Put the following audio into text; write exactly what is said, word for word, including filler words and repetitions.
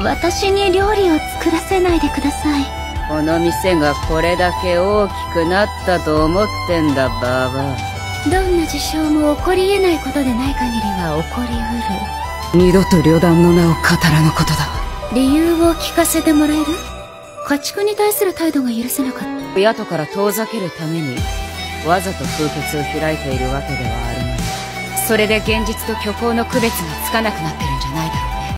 私に料理を作らせないでください。 この店がこれだけ大きくなったと思ってんだ、ババア。 どんな事象も起こり得ないことでない限りは起こりうる。二度と旅団の名を語らぬことだ。 理由を聞かせてもらえる？家畜に対する態度が許せなかった。 宿から遠ざけるためにわざと風穴を開いているわけではあるまい。それで現実と虚構の区別がつかなくなってる